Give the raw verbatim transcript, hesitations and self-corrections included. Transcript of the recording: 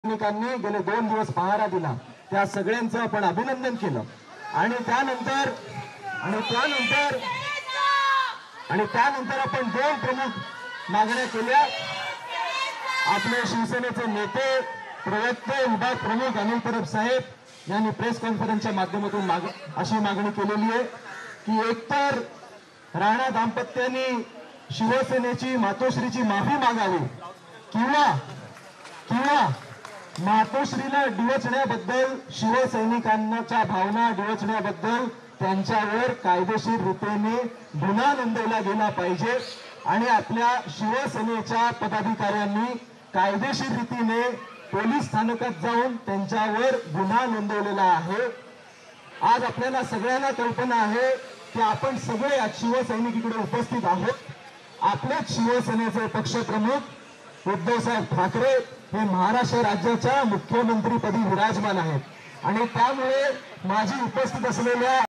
सैनिकांनी गेले दोन दिवस पहारा दिला, त्या सगळ्यांचं आपण अभिनंदन केलं। आणि त्यानंतर आणि त्यानंतर आणि त्यानंतर आपण दोन प्रमुख मागण्या केल्या। आपले शिवसेनेचे नेते प्रवक्ते विभाग प्रमुख अनिल परब साहेब यांनी प्रेस कॉन्फरन्सच्या माध्यमातून माग अशी मागणी केलेली आहे की एकतर राणा दाम्पत्याने शिवसेनेची मातोश्रीची माफी मागावी किंवा किंवा मातोश्रीला डिवचण्याबद्दल शिवसैनिकांच्या भावना डिवचण्याबद्दल त्यांच्यावर कायदेशीर रीतीने गुन्हा नोंदवला गेला पाहिजे आणि आपल्या शिवसेनेच्या पदाधिकाऱ्यांनी कायदेशीर रीतीने पोलीस स्थानकात जाऊन त्यांच्यावर गुन्हा नोंदवलेला आहे। आज आपल्याला सगळ्यांना कल्पना आहे की आपण सगळे आज शिवसैनिक इकडे उपस्थित आहोत। आपलेच शिवसेनेचे पक्षप्रमुख उद्धव साहेब ठाकरे हे महाराष्ट्र राज्याच्या मुख्यमंत्रीपदी विराजमान आहेत आणि त्यामुळे माझी उपस्थित असलेल्या